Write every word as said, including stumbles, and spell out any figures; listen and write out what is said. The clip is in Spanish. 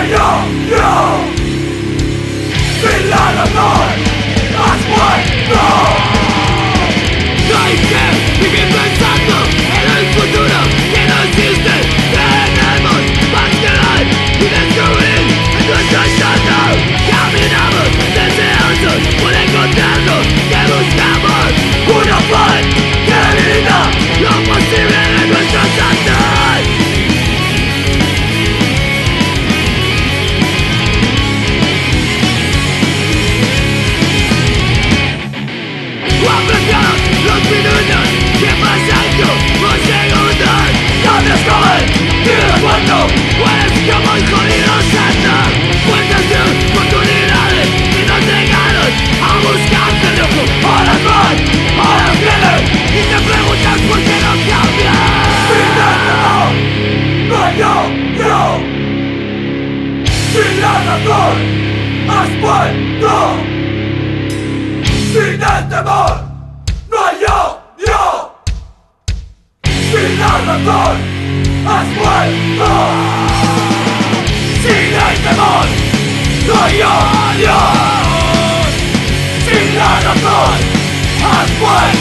hay odio. Sin la razón has muerto. No hay que vivir pensando en el futuro que no existe. Tenemos más que dar y descubrir en nuestro show. Caminamos deseosos por encontrar lo que buscamos. Una paz que elimina lo posible de nuestros actos. Apreciados los minutos que pasan como segundos. cambias con y recuerdo. Pues como jodidos andan puertas de oportunidades y nos negaron a buscarte de ojo. Ahora van, ahora vienen. Y te preguntas por qué no cambias. Sin el temor, no hay odio. Sin la razón has muerto. Sin el temor, no hay odio. Sin la razón has muerto. Sin el temor, no hay odio. Sin la razón has muerto.